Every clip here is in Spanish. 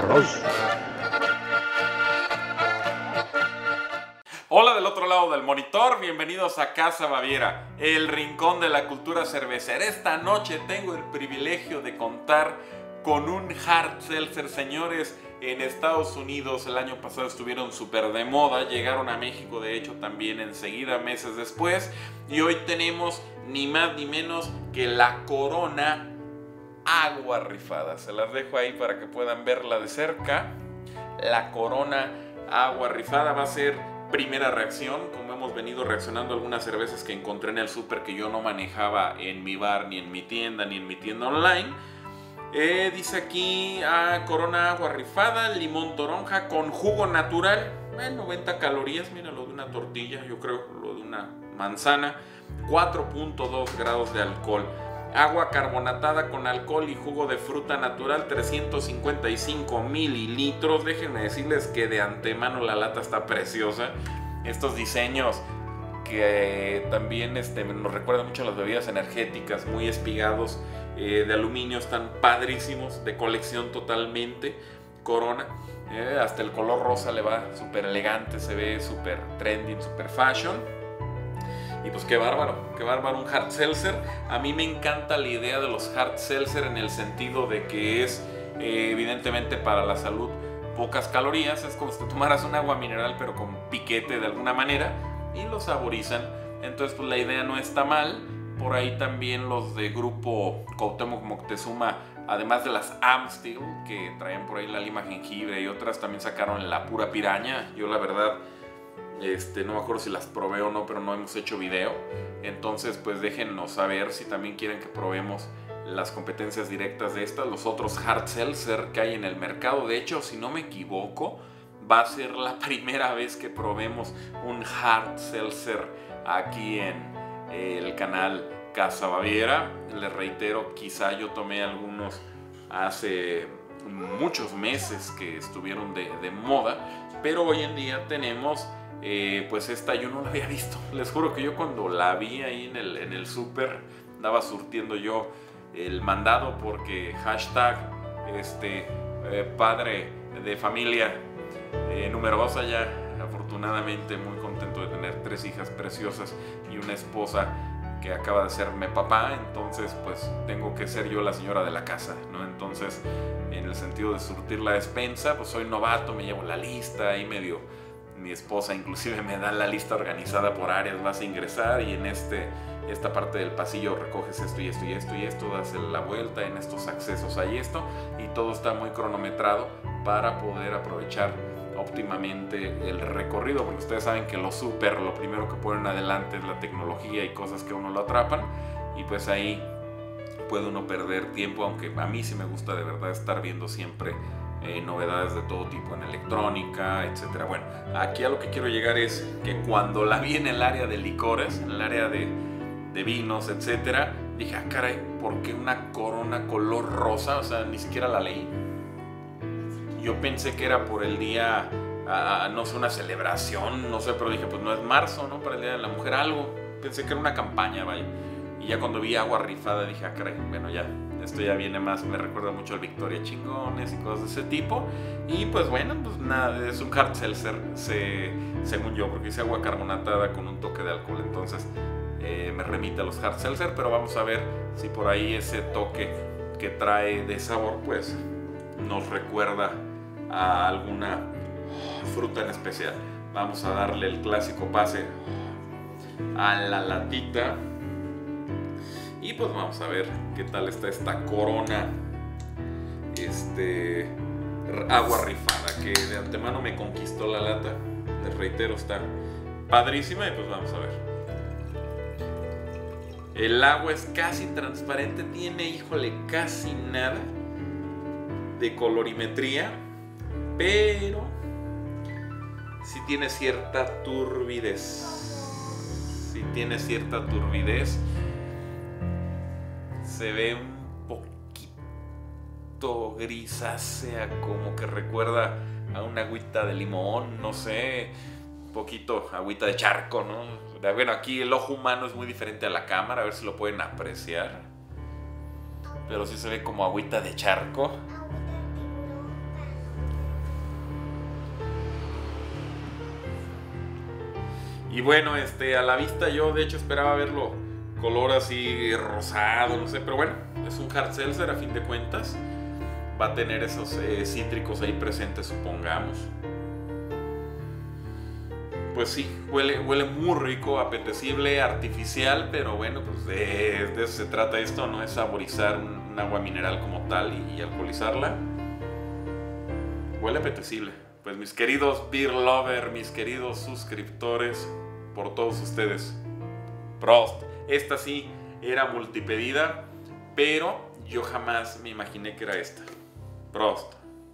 arroz. Hola del otro lado del monitor, bienvenidos a Casa Baviera, el rincón de la cultura cervecera. Esta noche tengo el privilegio de contar con un hard seltzer, señores. En Estados Unidos el año pasado estuvieron súper de moda, llegaron a México de hecho también enseguida, meses después, y hoy tenemos ni más ni menos que la Corona Agua Rifada. Se las dejo ahí para que puedan verla de cerca. La Corona Agua Rifada va a ser primera reacción, como hemos venido reaccionando a algunas cervezas que encontré en el súper que yo no manejaba en mi bar, ni en mi tienda, ni en mi tienda online. Dice aquí Corona Agua Rifada, limón toronja con jugo natural, 90 calorías, mira lo de una tortilla, yo creo lo de una manzana, 4.2 grados de alcohol, agua carbonatada con alcohol y jugo de fruta natural, 355 mililitros. Déjenme decirles que de antemano la lata está preciosa. Estos diseños que también nos recuerdan mucho a las bebidas energéticas, muy espigados, de aluminio, están padrísimos, de colección totalmente. Corona, hasta el color rosa le va súper elegante, se ve súper trendy, súper fashion. Y pues qué bárbaro un hard seltzer. A mí me encanta la idea de los hard seltzer en el sentido de que es evidentemente para la salud pocas calorías. Es como si te tomaras un agua mineral pero con piquete de alguna manera y lo saborizan. Entonces pues la idea no está mal. Por ahí también los de grupo Cuauhtémoc Moctezuma, además de las Amstel que traen por ahí la lima jengibre y otras, también sacaron la pura piraña. Yo la verdad no me acuerdo si las probé o no, pero no hemos hecho video. Entonces pues déjennos saber si también quieren que probemos las competencias directas de estas, los otros hard seltzer que hay en el mercado. De hecho, si no me equivoco, va a ser la primera vez que probemos un hard seltzer aquí en el canal Casa Baviera. Les reitero, quizá yo tomé algunos hace muchos meses que estuvieron de moda, pero hoy en día tenemos pues esta yo no la había visto. Les juro que yo cuando la vi ahí en el súper, andaba surtiendo yo el mandado porque hashtag padre de familia numerosa ya, afortunadamente muy contento de tener 3 hijas preciosas y una esposa que acaba de serme papá. Entonces pues tengo que ser yo la señora de la casa, ¿no? Entonces en el sentido de surtir la despensa, pues soy novato, me llevo la lista y medio mi esposa inclusive me da la lista organizada por áreas, vas a ingresar y en esta parte del pasillo recoges esto y esto y esto y esto, das la vuelta, en estos accesos hay esto, y todo está muy cronometrado para poder aprovechar óptimamente el recorrido, porque ustedes saben que lo primero que ponen adelante es la tecnología y cosas que a uno lo atrapan, y pues ahí puede uno perder tiempo, aunque a mí sí me gusta de verdad estar viendo siempre novedades de todo tipo en electrónica, etcétera. Bueno, aquí a lo que quiero llegar es que cuando la vi en el área de licores, en el área de vinos, etcétera, dije, caray, ¿por qué una Corona color rosa? O sea, ni siquiera la leí. Yo pensé que era por el día, no sé, una celebración, no sé, pero dije, pues no es marzo, ¿no? Para el Día de la Mujer, algo. Pensé que era una campaña, vaya. Y ya cuando vi Agua Rifada dije, caray, bueno, ya, esto ya viene más, me recuerda mucho al Victoria Chingones y cosas de ese tipo. Y pues bueno, pues nada, es un hard seltzer, según yo, porque dice agua carbonatada con un toque de alcohol. Entonces me remite a los hard seltzer, pero vamos a ver si por ahí ese toque que trae de sabor, pues nos recuerda a alguna fruta en especial. Vamos a darle el clásico pase a la latita y pues vamos a ver qué tal está esta Corona Agua Rifada, que de antemano me conquistó la lata. Les reitero, está padrísima. Y pues vamos a ver. El agua es casi transparente, tiene, híjole, casi nada de colorimetría, pero sí tiene cierta turbidez. Sí tiene cierta turbidez. Se ve un poquito grisácea, como que recuerda a una agüita de limón, no sé, un poquito agüita de charco, ¿no? Bueno, aquí el ojo humano es muy diferente a la cámara, a ver si lo pueden apreciar, pero sí se ve como agüita de charco. Y bueno, a la vista yo de hecho esperaba verlo color así rosado, no sé, pero bueno, es un hard seltzer a fin de cuentas. Va a tener esos cítricos ahí presentes, supongamos. Pues sí, huele muy rico, apetecible, artificial, pero bueno, pues de eso se trata esto, ¿no? Es saborizar un agua mineral como tal y alcoholizarla. Huele apetecible. Pues mis queridos beer lover, mis queridos suscriptores, por todos ustedes, Prost. Esta sí era multipedida, pero yo jamás me imaginé que era esta. Prost.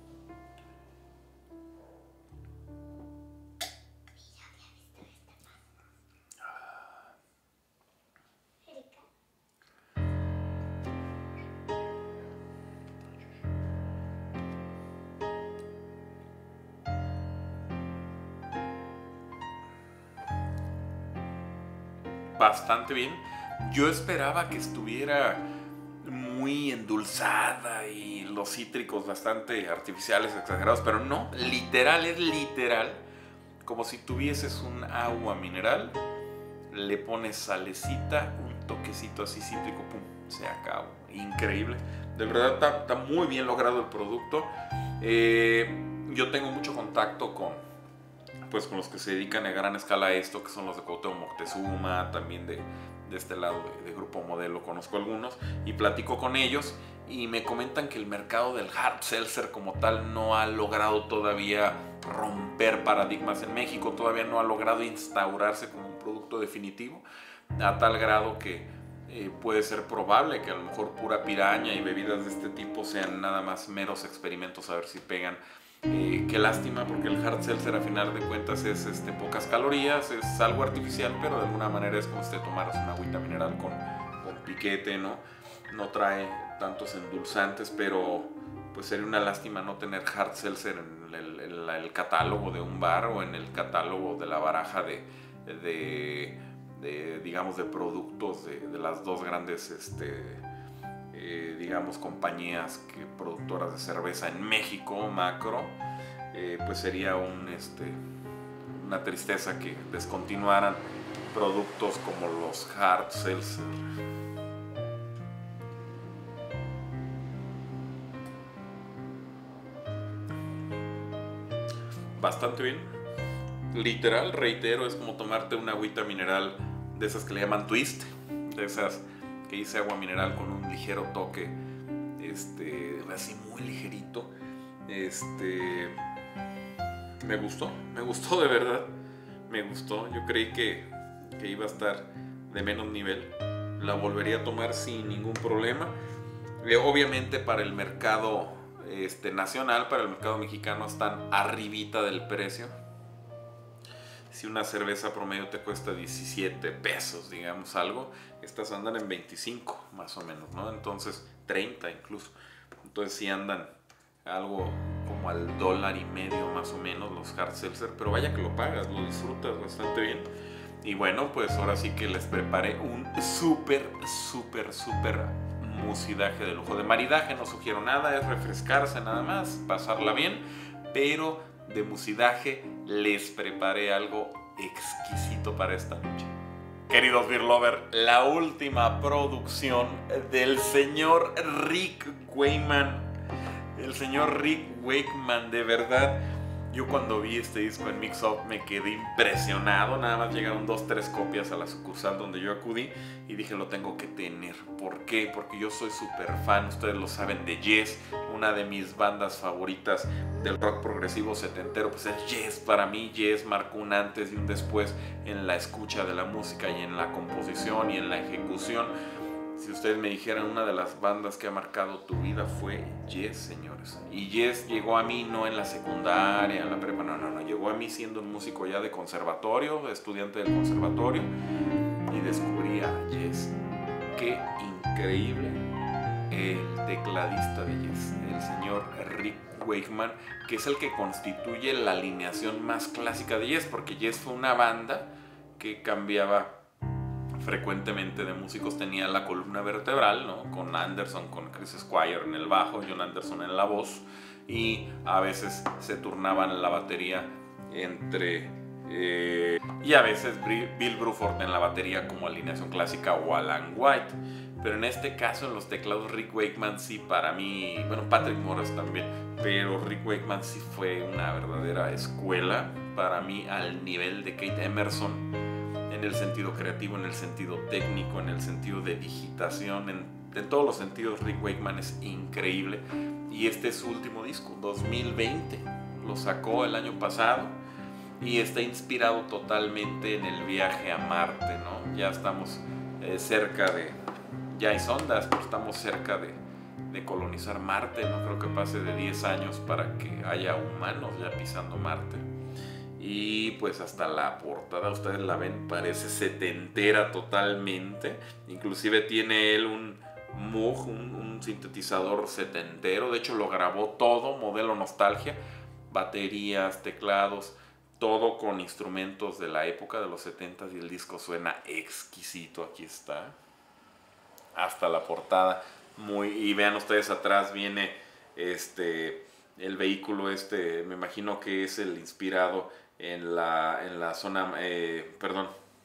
Bastante bien. Yo esperaba que estuviera muy endulzada y los cítricos bastante artificiales, exagerados, pero no, literal, es literal como si tuvieses un agua mineral, le pones salecita, un toquecito así cítrico, pum, se acabó. Increíble, de verdad está muy bien logrado el producto. Yo tengo mucho contacto con los que se dedican a gran escala a esto, que son los de Cuauhtémoc Moctezuma, también de este lado de Grupo Modelo conozco algunos, y platico con ellos y me comentan que el mercado del hard seltzer como tal no ha logrado todavía romper paradigmas en México, todavía no ha logrado instaurarse como un producto definitivo, a tal grado que puede ser probable que a lo mejor pura piraña y bebidas de este tipo sean nada más meros experimentos a ver si pegan. Qué lástima, porque el hard seltzer a final de cuentas es pocas calorías, es algo artificial, pero de alguna manera es como si te tomaras una agüita mineral con piquete, ¿no? No trae tantos endulzantes, pero pues sería una lástima no tener hard seltzer en el catálogo de un bar o en el catálogo de la baraja digamos de productos de las dos grandes digamos compañías productoras de cerveza en México, Macro. Pues sería una tristeza que descontinuaran productos como los hard seltzer. Bastante bien, literal, reitero, es como tomarte una agüita mineral de esas que le llaman twist, de esas que hice agua mineral con un ligero toque, así muy ligerito. Me gustó de verdad, me gustó. Yo creí que iba a estar de menos nivel. La volvería a tomar sin ningún problema. Obviamente para el mercado nacional, para el mercado mexicano están arribita del precio. Si una cerveza promedio te cuesta 17 pesos, digamos algo, estas andan en 25 más o menos, ¿no? Entonces 30 incluso. Entonces sí andan algo como al $1.50 más o menos los hard seltzer, pero vaya que lo pagas, lo disfrutas bastante bien. Y bueno, pues ahora sí que les preparé un súper musidaje de lujo. De maridaje no sugiero nada, es refrescarse nada más, pasarla bien, pero de musidaje les preparé algo exquisito para esta noche. Queridos beer lover, la última producción del señor Rick Wakeman. El señor Rick Wakeman, de verdad, yo cuando vi este disco en Mix Up me quedé impresionado. Nada más llegaron 2-3 copias a la sucursal donde yo acudí y dije, lo tengo que tener. ¿Por qué? Porque yo soy súper fan, ustedes lo saben, de Yes, una de mis bandas favoritas del rock progresivo setentero, pues es Yes. Para mí Yes marcó un antes y un después en la escucha de la música y en la composición y en la ejecución. Si ustedes me dijeran, una de las bandas que ha marcado tu vida fue Yes, señores. Y Yes llegó a mí no en la secundaria, en la prepa, no. Llegó a mí siendo un músico ya de conservatorio, estudiante del conservatorio, y descubrí a Yes. Qué increíble el tecladista de Yes, el señor Rick Wakeman, que es el que constituye la alineación más clásica de Yes, porque Yes fue una banda que cambiaba frecuentemente de músicos. Tenía la columna vertebral, ¿no? Con Anderson, con Chris Squire en el bajo, John Anderson en la voz, y a veces se turnaban la batería entre y a veces Bill Bruford en la batería como alineación clásica o Alan White. Pero en este caso en los teclados Rick Wakeman sí, para mí, bueno, Patrick Morris también, pero Rick Wakeman sí fue una verdadera escuela para mí, al nivel de Keith Emerson, en el sentido creativo, en el sentido técnico, en el sentido de digitación, en todos los sentidos. Rick Wakeman es increíble, y este es su último disco, 2020, lo sacó el año pasado y está inspirado totalmente en el viaje a Marte, ¿no? Ya estamos cerca de... Ya hay sondas, pero estamos cerca de colonizar Marte. No creo que pase de 10 años para que haya humanos ya pisando Marte. Y pues hasta la portada, ustedes la ven, parece setentera totalmente. Inclusive tiene él un Moog, un sintetizador setentero. De hecho lo grabó todo, modelo nostalgia. Baterías, teclados, todo con instrumentos de la época de los 70s, y el disco suena exquisito. Aquí está, hasta la portada. Y vean ustedes, atrás viene el vehículo me imagino que es el inspirado en la zona, perdón.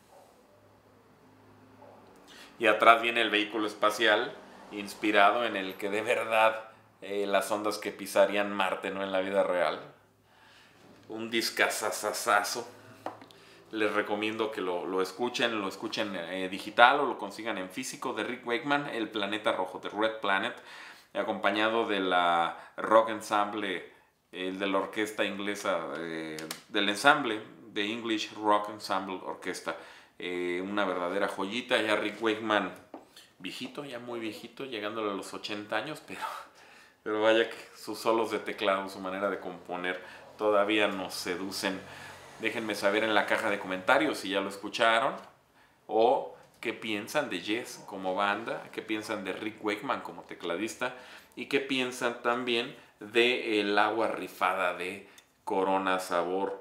Y atrás viene el vehículo espacial inspirado en el que de verdad las ondas que pisarían Marte, no en la vida real. Un discazazazazo. Les recomiendo que lo escuchen digital o lo consigan en físico, de Rick Wakeman, El Planeta Rojo, de Red Planet, acompañado de la Rock Ensemble, de la orquesta inglesa, del ensamble de English Rock Ensemble Orquesta. Una verdadera joyita. Ya Rick Wakeman viejito, ya muy viejito, llegándole a los 80 años, pero vaya que sus solos de teclado, su manera de componer todavía nos seducen. Déjenme saber en la caja de comentarios si ya lo escucharon, o qué piensan de Yes como banda, qué piensan de Rick Wakeman como tecladista, y qué piensan también de el agua rifada de Corona sabor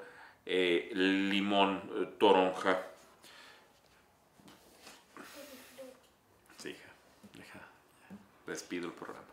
limón toronja. Sí, despido el programa.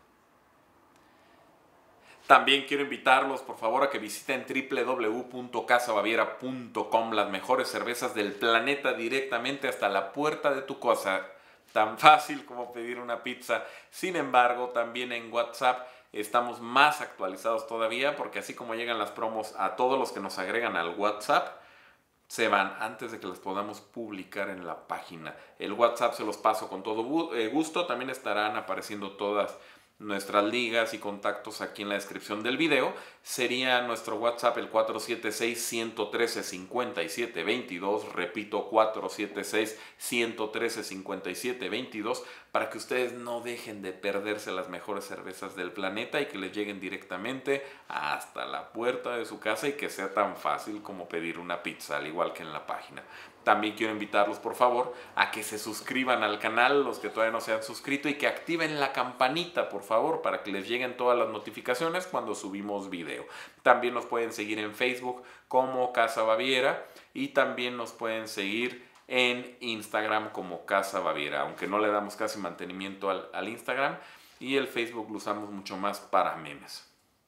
También quiero invitarlos, por favor, a que visiten www.casabaviera.com, las mejores cervezas del planeta, directamente hasta la puerta de tu casa. Tan fácil como pedir una pizza. Sin embargo, también en WhatsApp estamos más actualizados todavía, porque así como llegan las promos a todos los que nos agregan al WhatsApp, se van antes de que las podamos publicar en la página. El WhatsApp se los paso con todo gusto. También estarán apareciendo todas nuestras ligas y contactos aquí en la descripción del video. Sería nuestro WhatsApp el 476-113-5722. Repito, 476-113-5722, para que ustedes no dejen de perderse las mejores cervezas del planeta y que les lleguen directamente hasta la puerta de su casa, y que sea tan fácil como pedir una pizza, al igual que en la página. También quiero invitarlos, por favor, a que se suscriban al canal, los que todavía no se han suscrito, y que activen la campanita, por favor, para que les lleguen todas las notificaciones cuando subimos video. También nos pueden seguir en Facebook como Casa Baviera, y también nos pueden seguir en Instagram como Casa Baviera, aunque no le damos casi mantenimiento al Instagram, y el Facebook lo usamos mucho más para memes.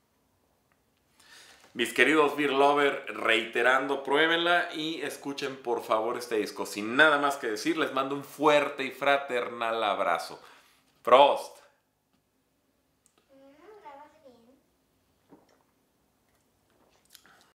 Mis queridos beer lover, reiterando, pruébenla y escuchen por favor este disco. Sin nada más que decir, les mando un fuerte y fraternal abrazo. Prost.